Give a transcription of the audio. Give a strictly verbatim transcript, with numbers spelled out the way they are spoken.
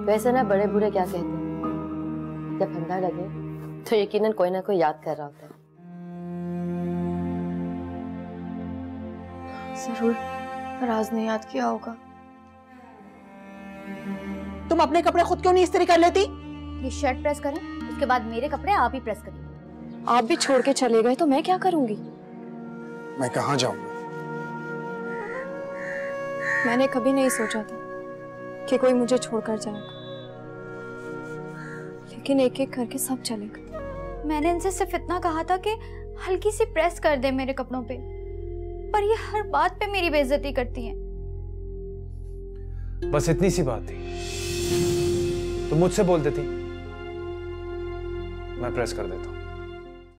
वैसे ना बड़े बूढ़े क्या कहते हैं, जब फंदा लगे तो यकीनन कोई ना कोई याद कर रहा होता है। जरूर राज ने याद किया होगा। तुम अपने कपड़े खुद क्यों नहीं इस्त्री कर लेती? ये शर्ट प्रेस करें, उसके बाद मेरे कपड़े आप ही प्रेस करिए। आप भी छोड़ के चले गए तो मैं क्या करूंगी? मैं कहाँ जाऊंगा? मैंने कभी नहीं सोचा था कि कोई मुझे छोड़कर जाएगा, लेकिन एक एक करके सब चले गए। मैंने इनसे सिर्फ इतना कहा था कि हल्की सी प्रेस कर दे मेरे कपड़ों पे, पर ये हर बात पे मेरी बेइज्जती करती हैं। बस इतनी सी बात थी, तुम मुझसे बोल देती, मैं प्रेस कर देता हूँ।